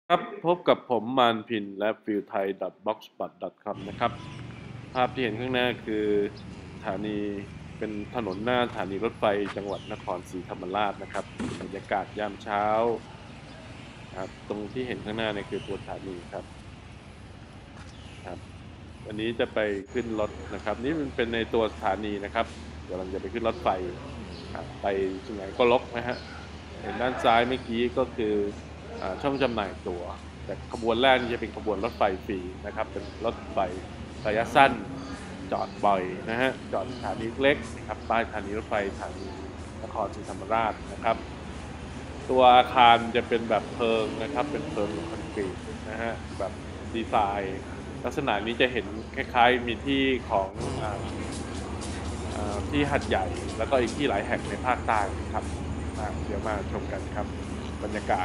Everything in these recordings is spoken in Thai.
ครับพบกับผมมานพินและฟิลไทย .blogspot.com นะครับภาพที่เห็นข้างหน้าคือสถานีเป็นถนนหน้าสถานีรถไฟจังหวัดนครศรีธรรมราชนะครับบรรยากาศยามเช้าครับตรงที่เห็นข้างหน้าเนี่ยคือตัวสถานีครับวันนี้จะไปขึ้นรถนะครับนี่มันเป็นในตัวสถานีนะครับกำลังจะไปขึ้นรถไฟไปสุไหงโกลกนะฮะเห็นด้านซ้ายเมื่อกี้ก็คือช่องจำหน่ายตั๋วแต่ขบวนแรกนี่จะเป็นขบวนรถไฟฟรีนะครับเป็นรถไฟระยะสั้นจอดบ่อยนะฮะจอดสถานีเล็กนะครับป้ายสถานีรถไฟสถานีนครศรีธรรมราชนะครับตัวอาคารจะเป็นแบบเพิงนะครับเป็นเพิงคอนกรีตนะฮะแบบดีไซน์ลักษณะนี้จะเห็นคล้ายๆมีที่ของที่หัดใหญ่แล้วก็อีกที่หลายแห่งในภาคใต้ครับเดี๋ยวมาชมกันครับบรรยากาศ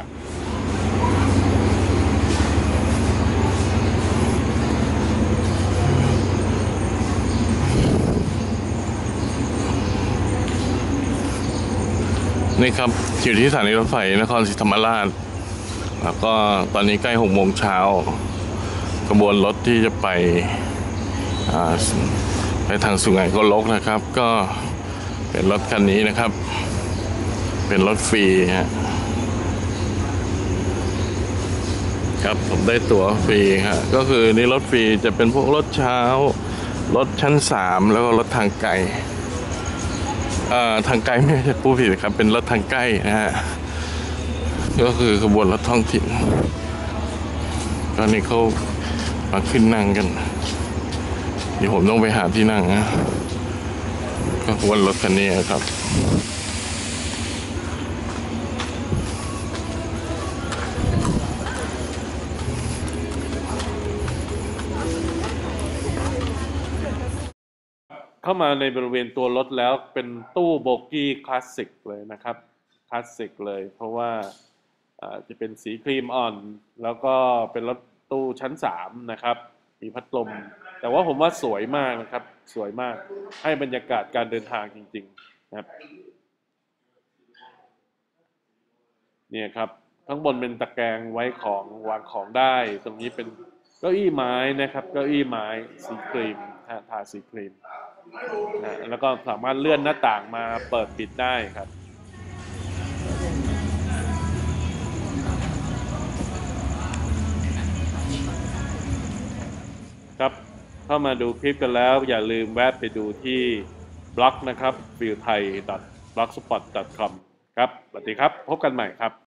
นี่ครับอยู่ที่สถานีรถไฟนครศรีธรรมราชแล้วก็ตอนนี้ใกล้6 โมงเช้ากระบวนรถที่จะไปทางสุไหงโกลกนะครับก็เป็นรถคันนี้นะครับเป็นรถฟรีฮะครับผมได้ตั๋วฟรีฮะก็คือนี่รถฟรีจะเป็นพวกรถเช้ารถชั้น3แล้วก็รถทางไกลทางไกลไม่ใช่ผู้ผิดครับเป็นรถทางใกล้นะฮะก็คือขบวนรถท้องถิ่นตอนนี้เขามาขึ้นนั่งกันเดี๋ยวผมต้องไปหาที่นั่งนะก็ขบวนรถคันนี้ครับเข้ามาในบริเวณตัวรถแล้วเป็นตู้โบกี้คลาสสิกเลยนะครับคลาสสิกเลยเพราะว่าจะเป็นสีครีมอ่อนแล้วก็เป็นรถตู้ชั้น3นะครับมีพัดลมแต่ว่าผมว่าสวยมากนะครับสวยมากให้บรรยากาศการเดินทางจริงๆนะครับเนี่ยครับข้างบนเป็นตะแกรงไว้ของวางของได้ตรงนี้เป็นเก้าอี้ไม้นะครับเก้าอี้ไม้สีครีมทาสีครีมนะแล้วก็สามารถเลื่อนหน้าต่างมาเปิดปิดได้ครับครับเข้ามาดูคลิปกันแล้วอย่าลืมแวะไปดูที่บล็อกนะครับ feelthai.blogspot.com ครับสวัสดีครับพบกันใหม่ครับ